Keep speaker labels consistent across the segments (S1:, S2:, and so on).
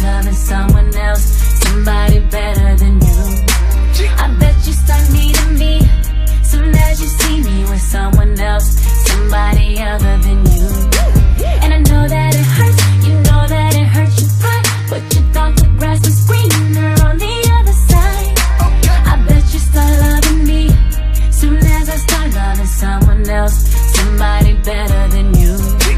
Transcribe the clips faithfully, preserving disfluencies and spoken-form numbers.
S1: loving someone else, somebody better than you. I bet you start needing me soon as you see me with someone else, somebody other than you. And I know that it hurts, you know that it hurts your pride, but you thought the grass was greener on the other side. I bet you start loving me soon as I start loving someone else, somebody better than you.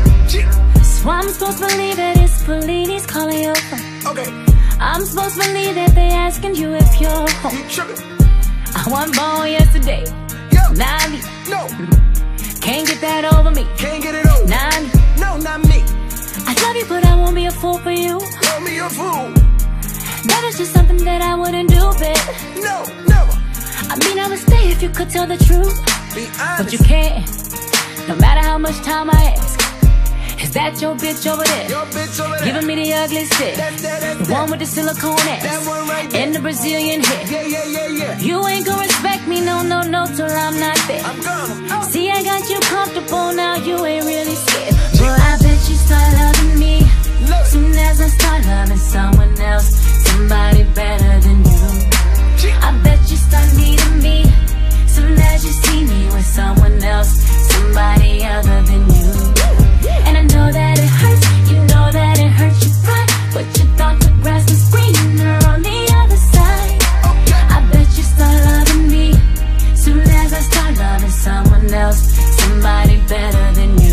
S1: So I'm supposed to believe that it's Fellini's calling your phone. Okay. I'm supposed to believe that they asking you if you're home. I wasn't born yesterday. Yo. Not me. No. Can't get that over me. Can't get it over. Not me. No, not me. I love you, but I won't be a fool for you. Won't be a fool. That is just something that I wouldn't do, babe. No, never. I mean, I would stay if you could tell the truth. Be honest. But you can't. No matter how much time I ask. Is that your bitch over there? Your bitch over there. Giving me the ugly shit. That, that, that, the one with the silicone ass. That one right there. And the Brazilian hair. Yeah, yeah, yeah, yeah. You ain't gonna respect me, no, no, no, till I'm not there. I'm gonna. Oh. See, I got you comfortable now, you ain't really scared. But I bet you start loving me Look. Soon as I start loving someone else, somebody better than you. I bet you start needing me soon as you see me with someone else, somebody other than you. And I know that it hurts, you know that it hurts your pride, but you thought the grass was greener on the other side. I bet you start loving me soon as I start loving someone else, somebody better than you.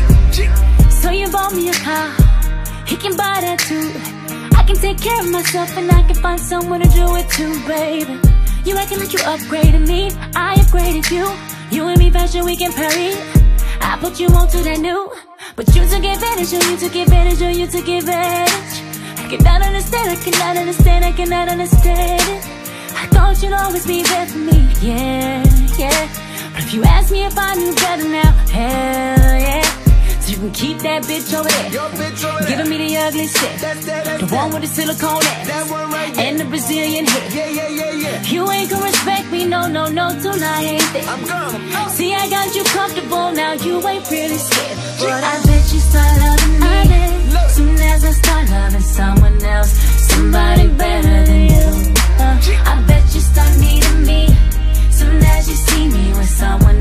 S1: So you bought me a car, he can buy that too. I can take care of myself and I can find someone to do it too, baby. You acting like you upgraded me, I upgraded you. You and me fashion, we can parry. I put you on to that new, but you took advantage, oh you took advantage, oh you took advantage. I cannot understand, I cannot understand, I cannot understand it. I thought you'd always be there for me, yeah, yeah. But if you ask me if I knew better now, hell yeah. So you can keep that bitch over there, Your bitch over there. Giving me the ugly shit. That's that, that's the one that. With the silicone ass, that one right there. And the Brazilian hair. Yeah, yeah, yeah, yeah. You ain't gonna respect me, no, no, no, till I ain't there. I'm gonna. Oh. See, I got you comfortable now, you ain't really scared. But I bet you start loving me soon as I start loving someone else, somebody better than you. Uh, I bet you start needing me soon as you see me with someone